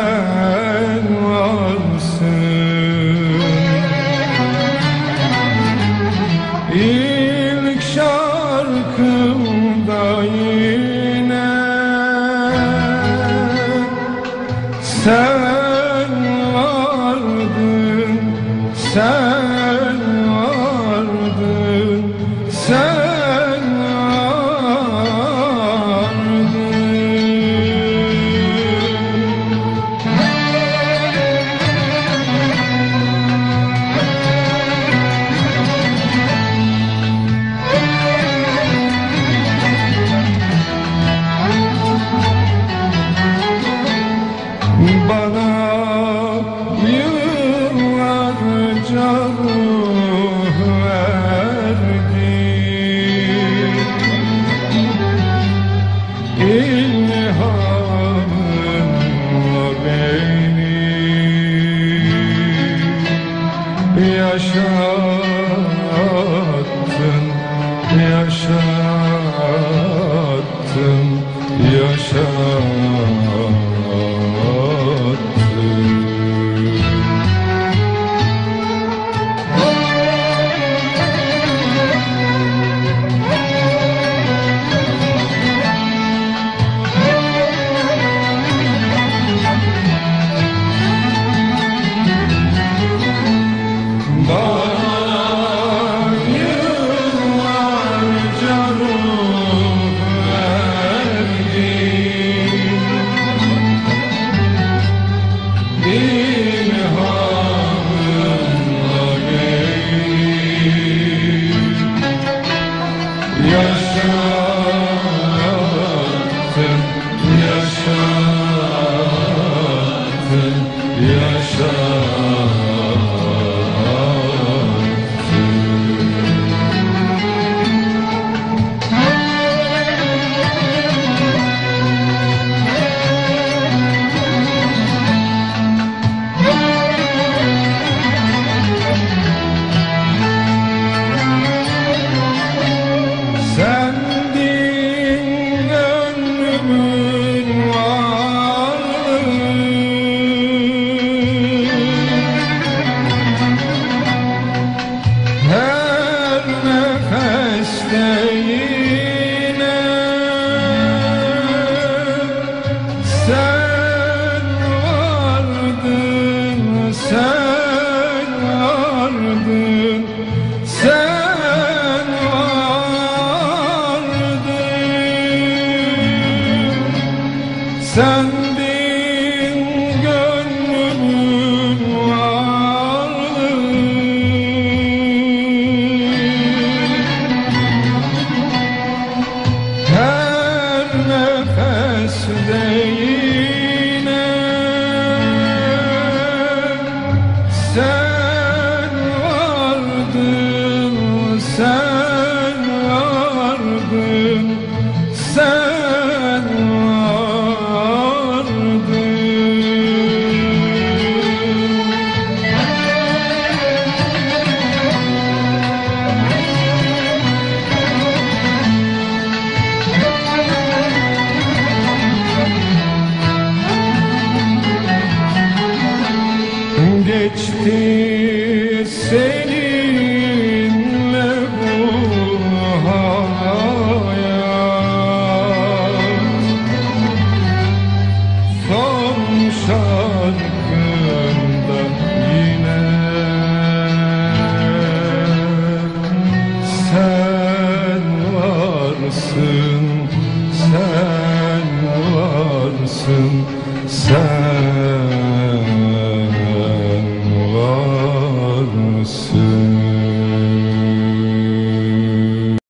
sen varsın. İlk şarkımda yine sen vardın, sen vardın, sen vardın. Bana yıllarca ruh verdin, İlhamınla beni yaşattın, yaşattın, yaşattın. Yaşattın, yaşattın, yaşattın. Sendin gönlümün varlığı, her nefeste yine sen vardın, sen vardın, sen. Sendin gönlümün varlığı, her nefeste yine sen vardın, sen vardın, sen. Geçti seninle bu hayat, son şarkımda yine sen varsın, sen varsın, sen.